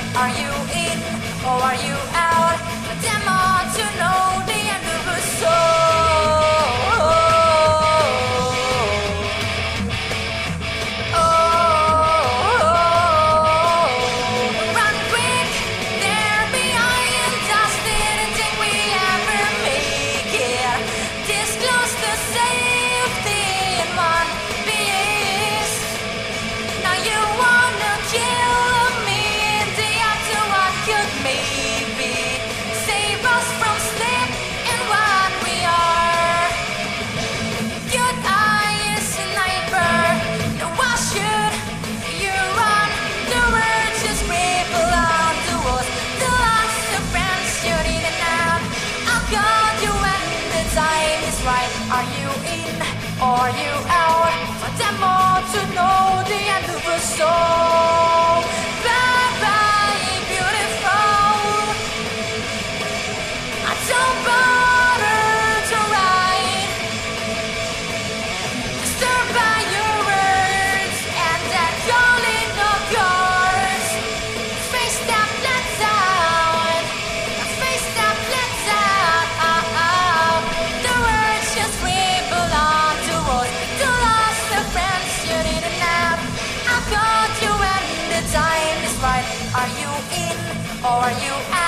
Are you in or are you out? For them all to know the end of a soul. Run quick, they're behind us. Didn't think we ever make it this close to safety in one piece. Now you wanna kill me in the after what could maybe save us from slipping what we are. Your eye is a sniper. No, why should you run? The words just ripple on to us. The lost of friends you didn't have. I'll got you when the time is right. Are you in or are you out? For them all to know the end of a soul. Bye bye, beautiful. I don't bother to write, disturbed by your words and that calling of yours. Face that let down, face that let down. The words just ripple on to us. The lost of friends you didn't have. I got you when the time is right. Are you in or are you out?